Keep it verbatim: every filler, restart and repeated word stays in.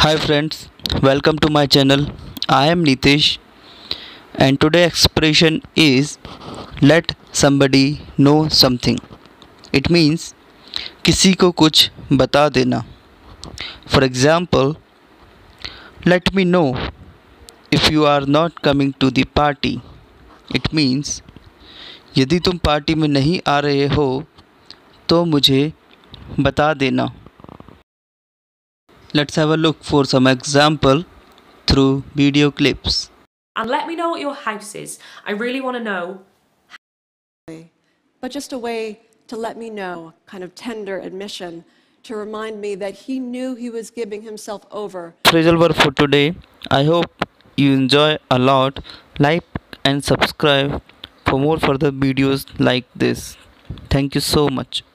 Hi friends, welcome to my channel. I am Nitish and today expression is let somebody know something. It means किसी को कुछ बता देना. For example, let me know if you are not coming to the party. It means यदि तुम party में नहीं आ रहे हो तो मुझे बता देना. Let's have a look for some example through video clips. And let me know what your house is. I really want to know. But just a way to let me know, kind of tender admission, to remind me that he knew he was giving himself over. Phrasal verb for today. I hope you enjoy a lot. Like and subscribe for more further videos like this. Thank you so much.